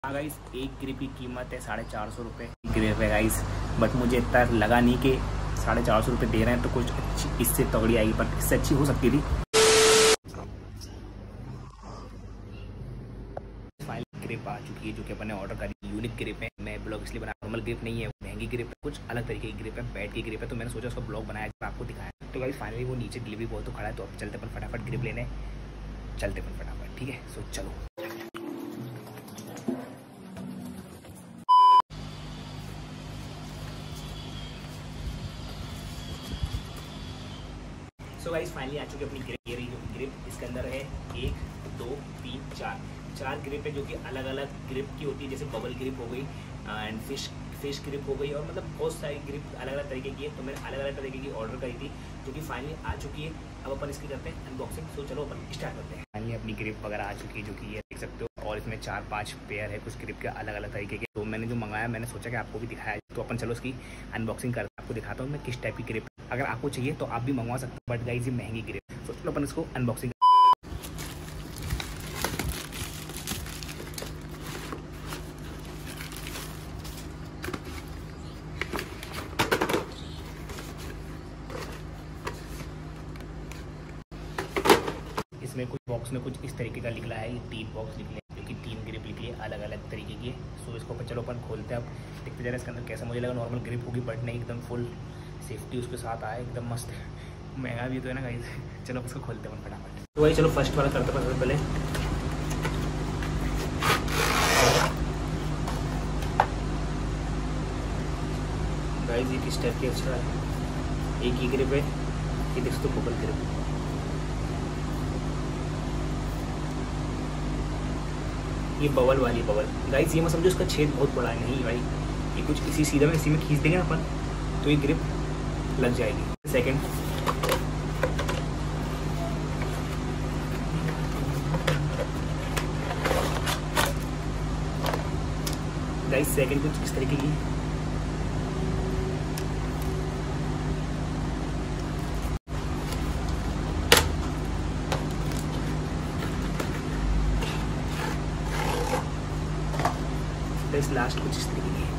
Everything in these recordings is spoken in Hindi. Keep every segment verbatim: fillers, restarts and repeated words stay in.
हाँ गाइस, एक ग्रिप की कीमत है साढ़े चार सौ रुपये ग्रिप है गाइस। बट मुझे इतना लगा नहीं कि साढ़े चार सौ रुपये दे रहे हैं तो कुछ अच्छी इससे तगड़ी आएगी, पर इससे अच्छी हो सकती थी। फाइनल ग्रिप आ चुकी है जो कि अपन ने ऑर्डर करी। यूनिक ग्रिप है, मैं ब्लॉग इसलिए बना, नॉर्मल ग्रिप नहीं है, महंगी ग्रिप है, कुछ अलग तरीके की ग्रिप है, बैट की ग्रिप है। तो मैंने सोचा उसका ब्लॉग बनाया, आपको दिखाया। तो गाइस फाइनली वो नीचे डिलीवरी बॉय तो खड़ा है, तो अब चलते अपन फटाफट ग्रिप लेने, चलते अपन फटाफट। ठीक है, सो चलो। सो गाइस फाइनली आ चुकी है अपनी ग्रिप। ये रही जो ग्रिप, इसके अंदर है एक दो तीन चार चार ग्रिप है जो कि अलग अलग ग्रिप की होती है, जैसे बबल ग्रिप हो गई एंड फिश फिश ग्रिप हो गई, और मतलब बहुत सारी ग्रिप अलग अलग तरीके की है। तो मैंने अलग अलग तरीके की ऑर्डर करी थी जो कि फाइनली आ चुकी है। अब अपन इसकी करते हैं अनबॉक्सिंग। तो चलो अपन स्टार्ट करते हैं। फाइनली अपनी ग्रिप वगैरह आ चुकी है जो कि ये देख सकते हो, और इसमें चार पाँच पेयर है कुछ ग्रिप के अलग अलग तरीके के। तो मैंने जो मंगाया मैंने सोचा कि आपको भी दिखाया, तो अपन चलो इसकी अनबॉक्सिंग करते हैं। आपको दिखाता हूँ मैं किस टाइप की ग्रिप, अगर आपको चाहिए तो आप भी मंगवा सकते हो, बट गाइस ये महंगी ग्रिप। तो चलो अपन इसको अनबॉक्सिंग। इसमें कुछ बॉक्स में कुछ इस तरीके का निकला है, ये तीन बॉक्स निकले हैं जो कि तीन ग्रिप निकली है अलग अलग तरीके की। सो इसको अपन चलो अपन खोलते हैं। अब देखते जरा इसके अंदर कैसा। मुझे लगा नॉर्मल ग्रिप होगी, बट नहीं, एकदम फुल सेफ्टी उसके साथ आया, एकदम मस्त। महंगा भी तो है ना गाइस। चलो उसको खोलते हैं फटाफट। तो वही चलो फर्स्ट वाला करते हैं पहले। गाइस ये किस टाइप की अच्छा है, एक ही ग्रिप है, ये देख तो बबल ग्रिप। ये बबल वाली बबल गाइस, ये मत समझो इसका छेद बहुत बड़ा है, नहीं भाई, ये कुछ इसी सीधा में इसी में खींच देंगे अपन तो ये ग्रिप लग जाएगी। सेकंड गाइस, सेकंड कुछ इस तरीके की। लास्ट कुछ इस तरीके की,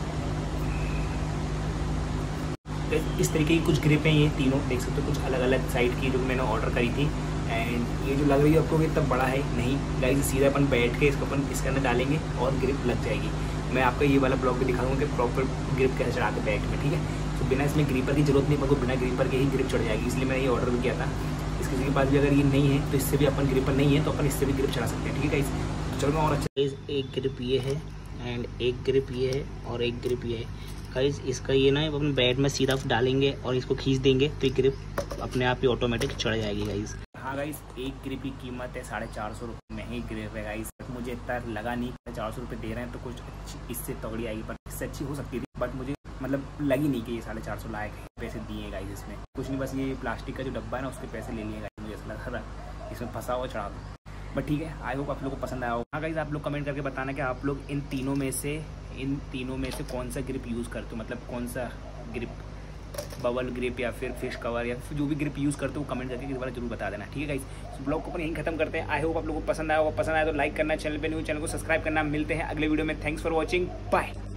इस तरीके की कुछ ग्रिप हैं। ये तीनों देख सकते हो, कुछ अलग अलग साइड की जो मैंने ऑर्डर करी थी। एंड ये जो लग रही है आपको इतना बड़ा है, नहीं गाइस, सीधा अपन बैठ के इसको अपन इसके अंदर डालेंगे और ग्रिप लग जाएगी। मैं आपको ये वाला ब्लॉग भी दिखाऊंगा कि प्रॉपर ग्रिप कैसे चढ़ाते बैट में। ठीक है, तो बिना इसमें ग्रिपर की जरूरत नहीं, मतलब बिना ग्रिपर के ही ग्रिप चढ़ जाएगी, इसलिए मैंने ये ऑर्डर भी किया था। इस किसी के पास भी अगर ये नहीं है तो इससे भी अपन ग्रिपर नहीं है तो अपन इससे भी ग्रिप चढ़ा सकते हैं। ठीक है गाइस, चलो मैं और अच्छा। एक ग्रिप ये है एंड एक ग्रिप ये है और एक ग्रिप ये है गाइस। इसका ये ना अपन बैट में सीधा डालेंगे और इसको खींच देंगे तो ये ग्रिप अपने आप ही ऑटोमेटिक चढ़ जाएगी गाइस। हाँ गाइस, एक ग्रिप की कीमत है साढ़े चार सौ रुपये, महंगी ग्रिप है गाइस। बट मुझे इतना लगा नहीं कि चार सौ रुपये दे रहे हैं तो कुछ अच्छी इससे तगड़ी आएगी, पर इससे अच्छी हो सकती थी। बट मुझे मतलब लगी नहीं कि ये साढ़े चार सौ लायक है। पैसे दिए गाइस इसमें कुछ नहीं, बस ये प्लास्टिक का जो डब्बा है ना उसके पैसे ले लिए गाइस। मुझे ऐसा लगा था इसमें फंसा हुआ चढ़ा दो, बट ठीक है। आई होप आप लोगों को पसंद आया हो। हाँ गाइस, आप लोग कमेंट करके बताना कि आप लोग इन तीनों में से इन तीनों में से कौन सा ग्रिप यूज़ करते हो, मतलब कौन सा ग्रिप, बबल ग्रिप या फिर फिश कवर या फिर जो भी ग्रिप यूज़ करते हो कमेंट करके इस बार जरूर बता देना। ठीक है गाइस, तो ब्लॉग को अपन यहीं खत्म करते हैं। आई होप आप लोगों को पसंद आया होगा। पसंद आया तो लाइक करना, चैनल पे न्यू चैनल को सब्सक्राइब करना। मिलते हैं अगले वीडियो में। Thanks for watching, bye.